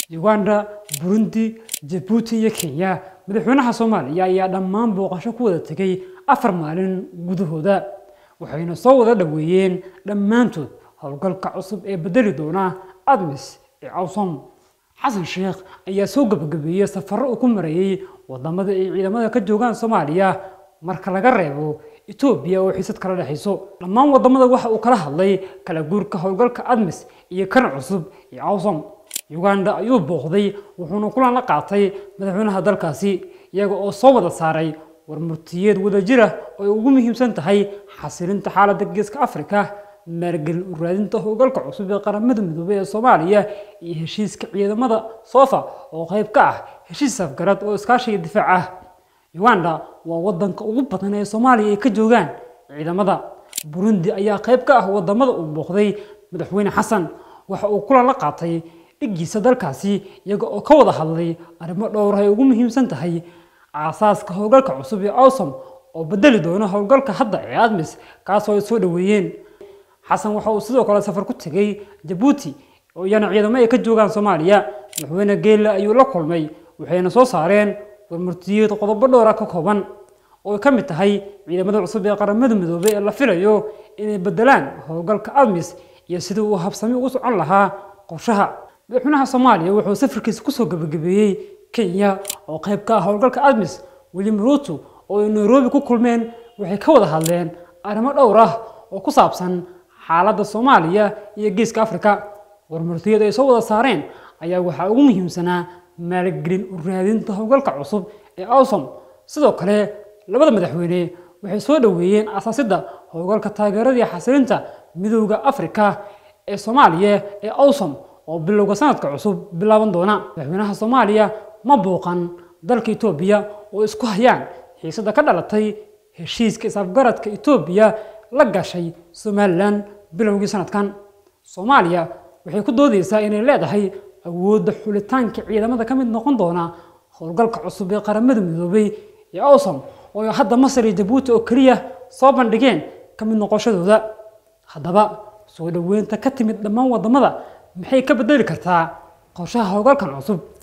Uganda, Burundi, Djibouti iyo Kenya madaxweynaha Soomaaliya ayaa dhammaan booqasho ku wada tagay 4 maalin gudahooda waxayna soo wada dhaweeyeen dhammaantood howlgalka cusub ee bedeli doona ADMIS ee AWSOM. Xasan Sheekh ayaa soo gabagabeeyay safar uu ku mareeyay wadamada ay ciidamada ka joogaan Soomaaliya marka laga reebo Itoobiya oo xiisad kala dhaxayso. Dhammaan wadamada waxa uu kala hadlay kala guurka howlgalka ADMIS iyo kan cusub ee AWSOM. Uganda ayuu booqday wuxuuna kulan la qaatay madaxweynaha dalkaasi iyaga oo soo wada saaray warmurtiyeed wadajir ah oo ugu muhiimsan tahay xasilinta xaaladda Geeska Afrika, maalgelin u raadinta howlgalka cusub ee qaramada midoobay ee Soomaaliya iyo heshiiska ciidamada SOFA oo qayb ka ah heshiis afgarad oo iskaashiga difaac ah. Uganda waa wadanka ugu badan ee Soomaaliya ay ka joogaan ciidamada. Burundi ayaa qayb ka ah wadamada uu booqday madaxweyne Xasan waxa uu kulan la qaatay dhigiisa dalkaasi iyaga oo ka wada hadlay arrimo dhowr ah oo ugu muhiimsan tahay aasaaska howlgalka cusub ee AWSOM oo bedeli doona howlgalka hadda ee ADMIS kaas oo ay soo dhaweeyeen. Xasan waxa uu sidoo kale safar ku tagay Djibouti oo iyana ciidamada ay ka joogaan Soomaaliya. Madaxweyne Geela ayuu la kulmay waxayna soo saareen warmurtiyeed qodobo dhowr ah ka kooban oo ka mid tahay ciidamada cusub ee qaramada midoobay ee la filayo inay bedelaan howlgalka ADMIS iyo sidii uu habsami ugu socon lahaa qorshaha. madaxweynaha Soomaaliya wuxuu safarkiisa ku soo gabagabeeyay Kenya oo qayb ka ah howlgalka ADMIS. William Ruto oo ay Nairobi ku kulmeen waxay ka wada hadleen arrimo dhowr ah oo ku saabsan xaaladda Soomaaliya iyo Geeska Afrika. Warmurtiyeed ay soo wada saareen ayaa waxa ugu muhiimsanaa maalgelin u raadinta howlgalka cusub ee AWSOM. Sidoo kale labada madaxweyne waxay soo dhaweeyeen aasaasidda howlgalka taageerada iyo xasilinta midowga Afrika ee Soomaaliya ee AWSOM oo bilowga sanadka cusub bilaaban doona. madaxweynaha Soomaaliya ma booqan dalka Itoobiya oo isku hayaan xiisada ka dhalatay heshiiska isafgaradka Itoobiya la gashay Somaliland bilowgii sanadkan. Soomaaliya waxay ku doodaysaa inay leedahay awoodda xulitaanka ciidamada ka mid noqon doona howlgalka cusub ee qaramada midoobay ee AWSOM oo hadda Masar iyo Djibouti oo kaliya soo bandhigeen ka mid noqoshadooda. haddaba soo dhaweynta ka timid dhammaan wadamada maxay ka bedeli kartaa qorshaha howlgalkan cusub?